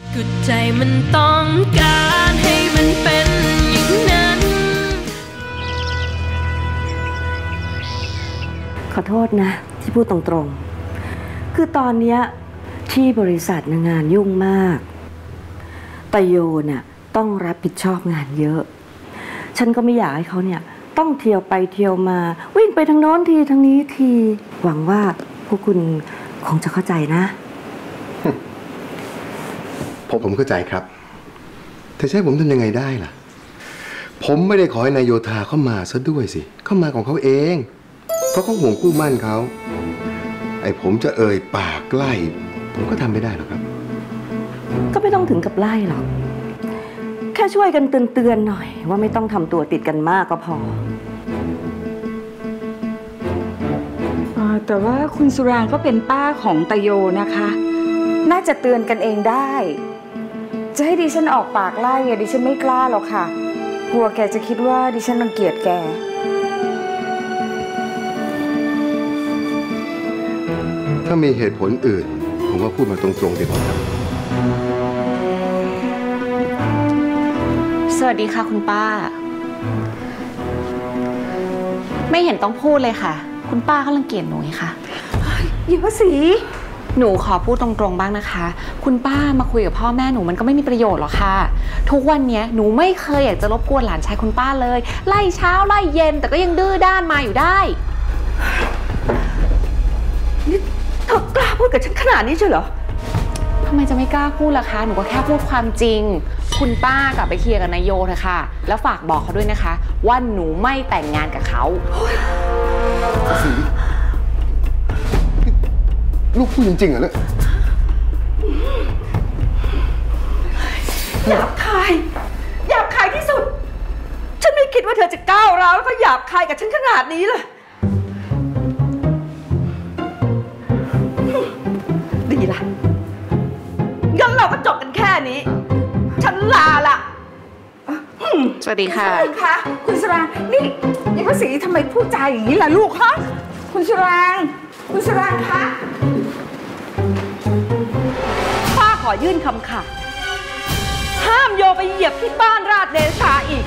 ก็ใจมันต้องการให้มันเป็นอย่างนั้นขอโทษนะที่พูดตรงๆคือตอนนี้ที่บริษัทงานยุ่งมากแต่โยน่ะต้องรับผิดชอบงานเยอะฉันก็ไม่อยากให้เขาเนี่ยต้องเที่ยวไปเที่ยวมาวิ่งไปทางโน้นทีทางนี้ทีหวังว่าพวกคุณคงจะเข้าใจนะผมเข้าใจครับแต่ใช่ผมทำยังไงได้ล่ะผมไม่ได้ขอให้นายโยธาเข้ามาซะด้วยสิเข้ามาของเขาเองเพราะเขาห่วงคู่มั่นเขาไอ้ผมจะเอ่ยปากไล่ผมก็ทำไม่ได้หรอกครับก็ไม่ต้องถึงกับไล่หรอกแค่ช่วยกันเตือนหน่อยว่าไม่ต้องทำตัวติดกันมากก็พอแต่ว่าคุณสุรางก็เป็นป้าของตาโยนะคะน่าจะเตือนกันเองได้จะให้ดิฉันออกปากไล่ดิฉันไม่กล้าหรอกค่ะกลัวแกจะคิดว่าดิฉันรังเกียจแกถ้ามีเหตุผลอื่นผมว่าพูดมาตรงๆดีกว่าครับสวัสดีค่ะคุณป้าไม่เห็นต้องพูดเลยค่ะคุณป้าเขารังเกียจหนูค่ะหญิงวสีหนูขอพูดตรงๆบ้างนะคะคุณป้ามาคุยกับพ่อแม่หนูมันก็ไม่มีประโยชน์หรอกค่ะทุกวันนี้หนูไม่เคยอยากจะรบกวนหลานชายคุณป้าเลยไล่เช้าไล่เย็นแต่ก็ยังดื้อด้านมาอยู่ได้นี่เธอกล้าพูดกับฉันขนาดนี้ใช่เหรอทำไมจะไม่กล้าพูดล่ะคะหนูก็แค่พูดความจริงคุณป้ากลับไปเคลียร์กับนายโยเถอะค่ะแล้วฝากบอกเขาด้วยนะคะว่าหนูไม่แต่งงานกับเขาลูกพูดจริงๆเหรอเนี่ยหยาบคายที่สุดฉันไม่คิดว่าเธอจะก้าวร้าวแล้วก็หยาบคายกับฉันขนาดนี้เลยดีละงั้นเราก็จบกันแค่นี้ฉันลาละสวัสดีค่ะคุณสุรางนี่หญิงวสีทำไมพูดจาอย่างนี้ล่ะลูกฮะคุณสุรางคะป้าขอยื่นคำขาดห้ามโยไปเหยียบที่บ้านราชเดชาอีก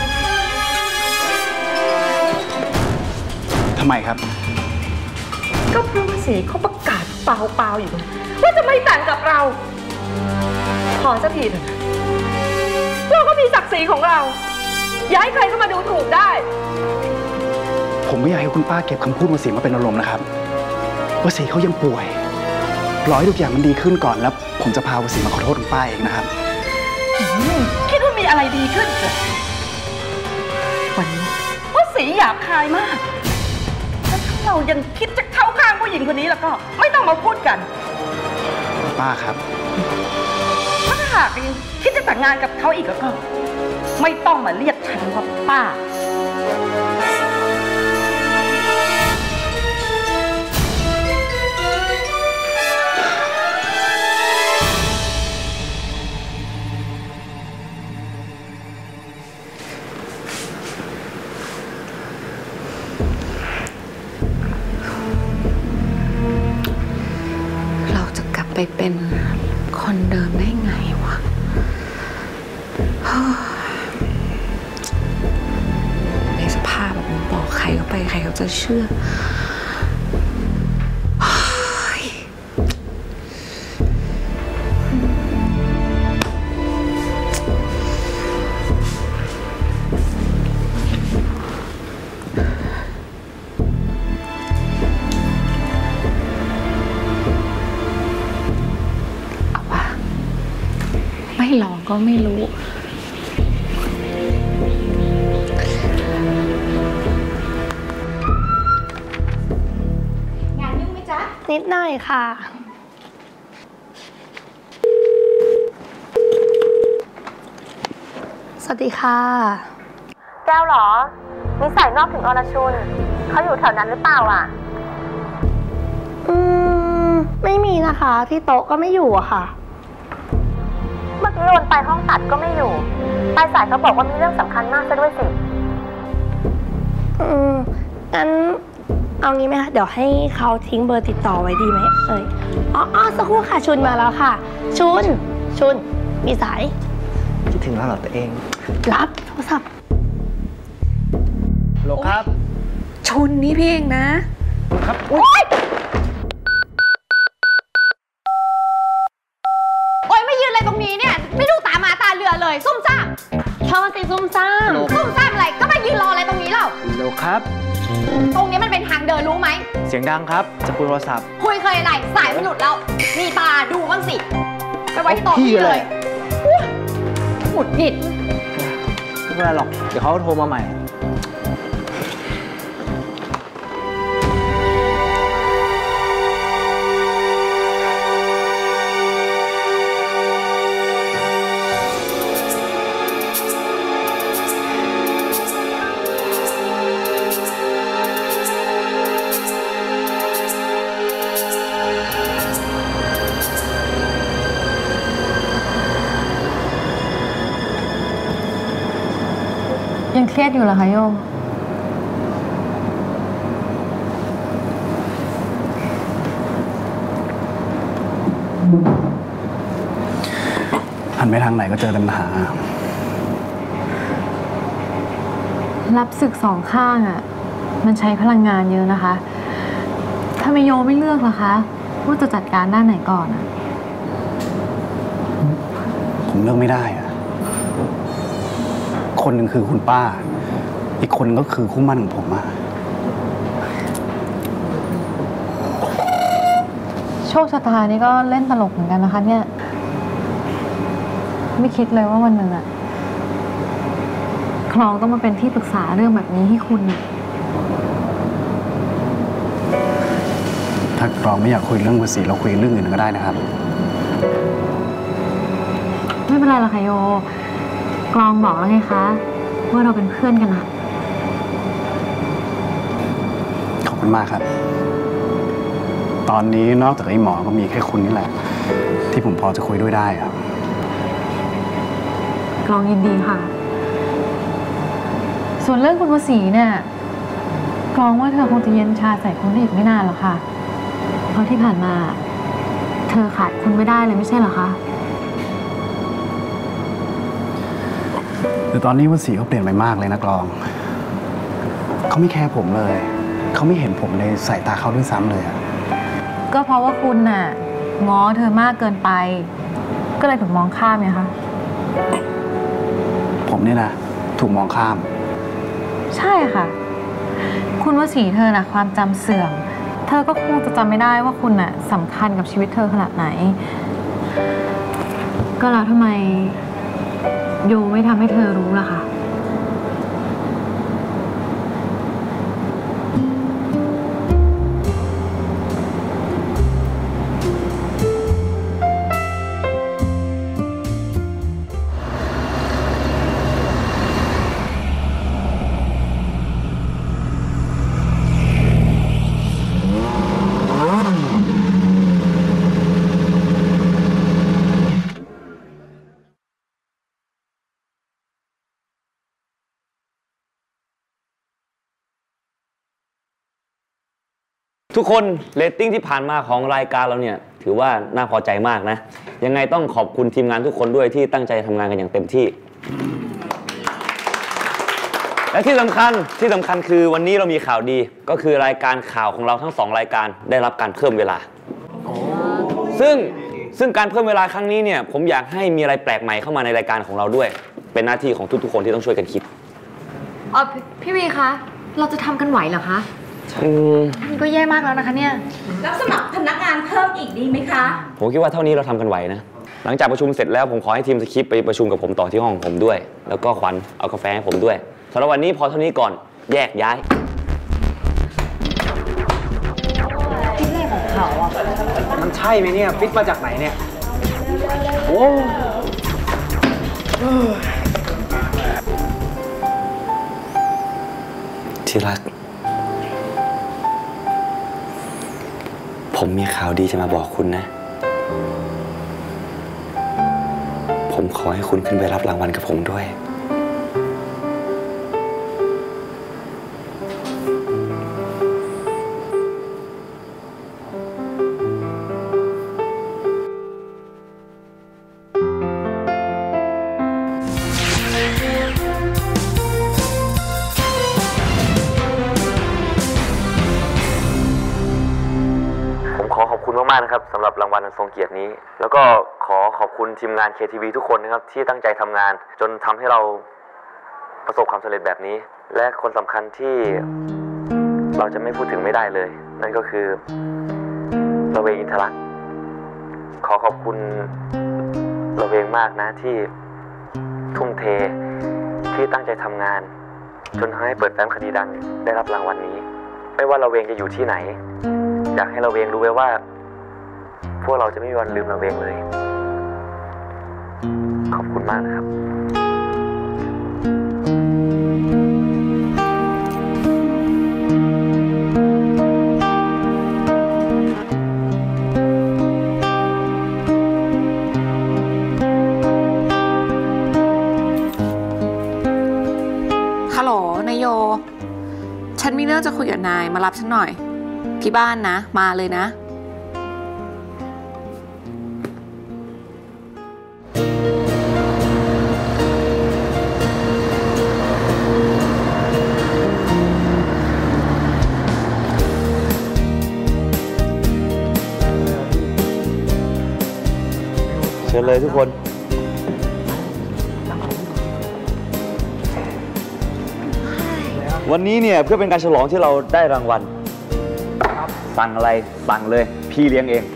ทำไมครับก็เพราะว่าสีเขาประกาศเปล่าๆอยู่ว่าจะไม่แต่งกับเราขอสักทีเถอะเราก็มีศักดิ์ศรีของเราอย่าให้ใครเข้ามาดูถูกได้ผมไม่อยากให้คุณป้าเก็บคำพูดวสีมาเป็นอารมณ์นะครับวสีเขายังป่วยรอให้ทุกอย่างมันดีขึ้นก่อนแล้วผมจะพาวสีมาขอโทษคุณป้าเองนะครับคิดว่ามีอะไรดีขึ้นเหรอวันนี้วสีหยาบคายมากถ้าเรายังคิดจะเข้าข้างผู้หญิงคนนี้แล้วก็ไม่ต้องมาพูดกันป้าครับถ้าหากยังคิดจะแต่งงานกับเขาอีกแล้วก็ไม่ต้องมาเรียกฉันว่าป้าไปเป็นคนเดิมได้ไงวะในสภาพแบบนี้บอกใครเข้าไปใครเขาจะเชื่อไม่ลองก็ไม่รู้งานยุ่งไหมจ๊ะนิดหน่อยค่ะสวัสดีค่ะแก้วเหรอนิสัยนอกถึงอรชุนเขาอยู่แถวนั้นหรือเปล่าอ่ะไม่มีนะคะที่โต๊ะก็ไม่อยู่อะค่ะเมื่อกี้โยนไปห้องตัดก็ไม่อยู่ปลายสายเขาบอกว่ามีเรื่องสำคัญมากซะด้วยสิงั้นเอางี้ไหมคะเดี๋ยวให้เขาทิ้งเบอร์ติดต่อไว้ดีไหมอ๋อสักครู่ค่ะชุนมาแล้วค่ะชุนชุน มีสายคิดถึงแล้วเหรอตัวเองรับโทรศัพท์โลครับชุนนี่พี่เองนะครับโอ๊ยไม่ยืนอะไรตรงนี้เนี่ยไม่ดูตามาตาเรือเลยซุ่มซ่ามเธอสิซุ่มซ่ามซุ่มซ่ามอะไรก็มายืนรออะไรตรงนี้เล่าโลครับตรงนี้มันเป็นทางเดินรู้ไหมเสียงดังครับ จะคุยโทรศัพท์คุยเคยอะไรสายมันหลุดแล้วมีตาดูบ้างสิไปไว้ที่โต๊ะพี่นี่อะไรเลยหงุดหงิดไม่เป็นไรหรอก เดี๋ยวเขาโทรมาใหม่ยังเครียดอยู่เหรอคะโยหันไปทางไหนก็เจอแต่ปัญหารับศึกสองข้างอ่ะมันใช้พลังงานเยอะนะคะถ้าไม่โยไม่เลือกล่ะคะว่าจะจัดการด้านไหนก่อนอ่ะผมเลือกไม่ได้อะคนหนึ่งคือคุณป้า อีกคนก็คือคู่หมั่นของผมอะโชคชะตานี่ก็เล่นตลกเหมือนกันนะคะเนี่ยไม่คิดเลยว่าวันหนึ่งอะคลองต้องมาเป็นที่ปรึกษาเรื่องแบบนี้ให้คุณน่ะถ้าเราไม่อยากคุยเรื่องภาษีเราคุยเรื่องอื่นก็ได้นะครับไม่เป็นไรหรอกค่ะโยกลองบอกแล้วไงคะว่าเราเป็นเพื่อนกันนะขอบคุณมากครับ ตอนนี้นอกจากไอ้หมอก็มีแค่คุณนี่แหละ ที่ผมพอจะคุยด้วยได้ครับกลองยินดีค่ะ ส่วนเรื่องคุณวสีเนี่ยกลองว่าเธอคงจะเย็นชาใส่คุณได้อีกไม่นานหรอกค่ะเพราะที่ผ่านมาเธอขาดคุณไม่ได้เลยไม่ใช่เหรอคะแต่ตอนนี้วสีเขาเปลี่ยนไปมากเลยนะกลอง เขาไม่แคร์ผมเลย เขาไม่เห็นผมในสายตาเขาด้วยซ้ำเลยอะก็เพราะว่าคุณน่ะง้อเธอมากเกินไปก็เลยถูกมองข้ามไงคะผมเนี่ยนะถูกมองข้ามใช่ค่ะ คุณวสีเธอน่ะความจำเสื่อมเธอก็คงจะจำไม่ได้ว่าคุณน่ะสำคัญกับชีวิตเธอขนาดไหนก็แล้วทำไมโยไม่ทำให้เธอรู้ล่ะคะทุกคนเรตติ้งที่ผ่านมาของรายการเราเนี่ยถือว่าน่าพอใจมากนะยังไงต้องขอบคุณทีมงานทุกคนด้วยที่ตั้งใจทำงานกันอย่างเต็มที่และที่สำคัญคือวันนี้เรามีข่าวดีก็คือรายการข่าวของเราทั้ง2รายการได้รับการเพิ่มเวลาซึ่งการเพิ่มเวลาครั้งนี้เนี่ยผมอยากให้มีอะไรแปลกใหม่เข้ามาในรายการของเราด้วยเป็นหน้าที่ของทุกๆคนที่ต้องช่วยกันคิดพี่วีคะเราจะทำกันไหวเหรอคะมันก็แย่มากแล้วนะคะเนี่ยรับสมัครพนักงานเพิ่มอีกดีไหมคะผมคิดว่าเท่านี้เราทำกันไหวนะหลังจากประชุมเสร็จแล้วผมขอให้ทีมสคริปต์ไปประชุมกับผมต่อที่ห้องผมด้วยแล้วก็ขวัญเอากาแฟให้ผมด้วยสำหรับวันนี้พอเท่านี้ก่อนแยกย้ายคิดอะไรของเขาอ่ะมันใช่ไหมเนี่ยฟิตมาจากไหนเนี่ยโอ้ที่รักผมมีข่าวดีจะมาบอกคุณนะผมขอให้คุณขึ้นไปรับรางวัลกับผมด้วยขอขอบคุณมากๆนะครับสำหรับรางวัลอันทรงเกียรตินี้แล้วก็ขอขอบคุณทีมงาน KTV ทุกคนนะครับที่ตั้งใจทำงานจนทำให้เราประสบความสำเร็จแบบนี้และคนสำคัญที่เราจะไม่พูดถึงไม่ได้เลยนั่นก็คือระเวงอินทรักษ์ขอขอบคุณระเวงมากนะที่ทุ่มเทที่ตั้งใจทำงานจนทำให้เปิดแฟ้มคดีดังได้รับรางวัลนี้ไม่ว่าระเวงจะอยู่ที่ไหนอยากให้ระเวงรู้ไว้ว่าพวกเราจะไม่มีวันลืมระเวงเลยขอบคุณมากนะครับฮัลโหลนายโยฉันมีเรื่องจะคุยกับนายมารับฉันหน่อยที่บ้านนะมาเลยนะเชิญเลยทุกคนวันนี้เนี่ยเพื่อเป็นการฉลองที่เราได้รางวัลสั่งอะไรสั่งเลยพี่เลี้ยงเอง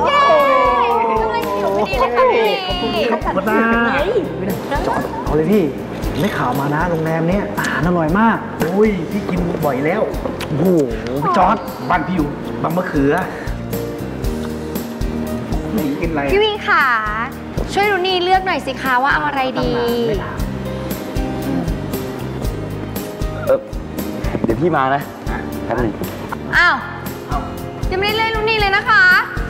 ขอบคุณนะจอดเอาเลยพี่ได้ข่าวมานะโรงแรมเนี้ยอาหารอร่อยมากโอ้ยพี่กินบ่อยแล้วโอ้โหพี่จอดบ้านพี่อยู่บางมะเขือนี่กินอะไรพี่วิงค่ะช่วยรุนี่เลือกหน่อยสิคะว่าเอาอะไรดีเดี๋ยวพี่มานะแป๊บนึงอ้าวยังไม่ได้เล่นรุนี่เลยนะคะ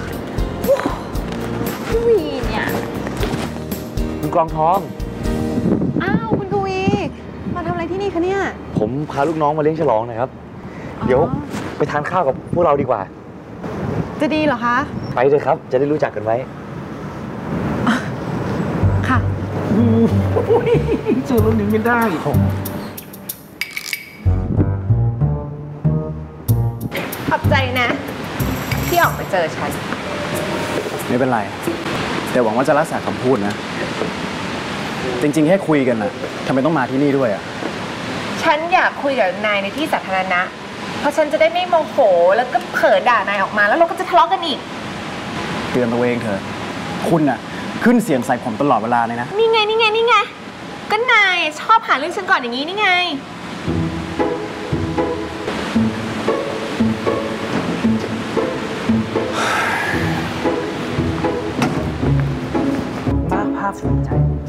พี่วีเนี่ยคุณกรองทองอ้าวคุณทวีมาทำอะไรที่นี่คะเนี่ยผมพาลูกน้องมาเลี้ยงฉลองนะครับเดี๋ยวไปทานข้าวกับพวกเราดีกว่าจะดีเหรอคะไปเลยครับจะได้รู้จักกันไว้ค่ะเจอรุ่นนี้ไม่ได้ขอบใจนะที่ออกมาเจอฉันไม่เป็นไรแต่หวังว่าจะรักษาคำพูดนะจริงๆแค่คุยกันนะทำไมต้องมาที่นี่ด้วยอ่ะฉันอยากคุยกับนายในที่สาธารณะเพราะฉันจะได้ไม่โมโหแล้วก็เผลอด่านายออกมาแล้วเราก็จะทะเลาะกันอีกเตือนตัวเองเถอะคุณน่ะขึ้นเสียงใส่ผมตลอดเวลาเลยนะนี่ไงก็นายชอบหาเรื่องฉันก่อนอย่างนี้นี่ไงภาพภูมิใจ